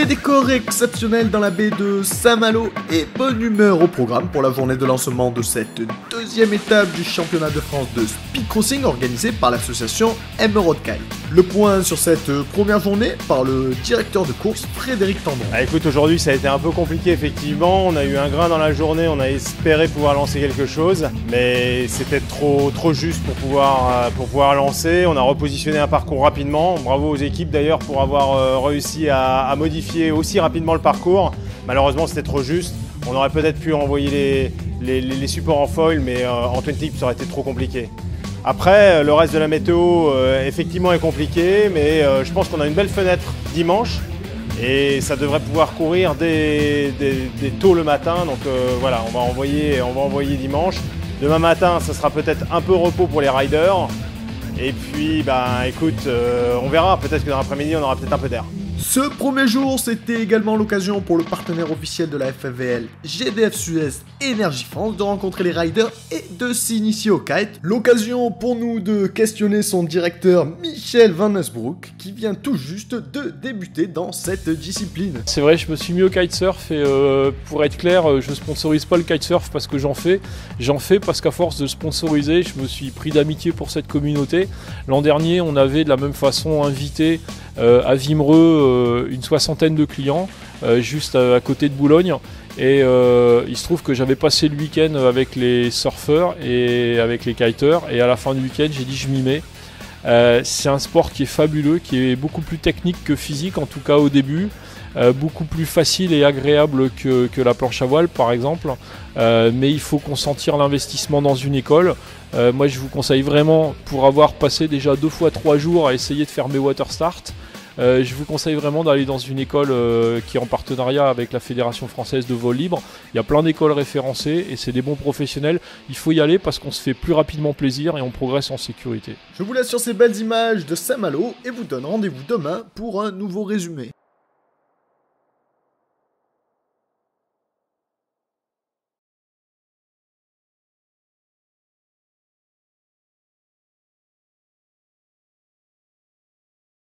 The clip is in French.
décors exceptionnels dans la baie de Saint-Malo et bonne humeur au programme pour la journée de lancement de cette deuxième étape du championnat de France de speedcrossing organisé par l'association Emerald Kite. Le point sur cette première journée par le directeur de course Frédéric Tendron. Écoute, aujourd'hui ça a été un peu compliqué effectivement, on a eu un grain dans la journée, on a espéré pouvoir lancer quelque chose, mais c'était trop juste pour pouvoir lancer. On a repositionné un parcours rapidement, bravo aux équipes d'ailleurs pour avoir réussi à modifier aussi rapidement le parcours. Malheureusement c'était trop juste, on aurait peut-être pu envoyer les supports en foil, mais en 20 tip ça aurait été trop compliqué. Après, le reste de la météo effectivement est compliqué, mais je pense qu'on a une belle fenêtre dimanche et ça devrait pouvoir courir dès tôt le matin. Donc voilà, on va envoyer dimanche. Demain matin, ça sera peut-être un peu repos pour les riders. Et puis, écoute, on verra. Peut-être que dans l'après-midi, on aura peut-être un peu d'air. Ce premier jour, c'était également l'occasion pour le partenaire officiel de la FFVL, GDF Suez Energy France, de rencontrer les riders et de s'initier au kite. L'occasion pour nous de questionner son directeur Michel Van Nesbroek, qui vient tout juste de débuter dans cette discipline. C'est vrai, je me suis mis au kitesurf et pour être clair, je sponsorise pas le kitesurf parce que j'en fais parce qu'à force de sponsoriser, je me suis pris d'amitié pour cette communauté. L'an dernier, on avait de la même façon invité à Vimereux une soixantaine de clients juste à côté de Boulogne et il se trouve que j'avais passé le week-end avec les surfeurs et avec les kiteurs et à la fin du week-end j'ai dit je m'y mets. C'est un sport qui est fabuleux, qui est beaucoup plus technique que physique, en tout cas au début, beaucoup plus facile et agréable que la planche à voile par exemple, mais il faut consentir l'investissement dans une école. Moi je vous conseille vraiment, pour avoir passé déjà 2 fois 3 jours à essayer de faire mes water start, je vous conseille vraiment d'aller dans une école qui est en partenariat avec la Fédération Française de Vol Libre. Il y a plein d'écoles référencées et c'est des bons professionnels. Il faut y aller parce qu'on se fait plus rapidement plaisir et on progresse en sécurité. Je vous laisse sur ces belles images de Saint-Malo et vous donne rendez-vous demain pour un nouveau résumé.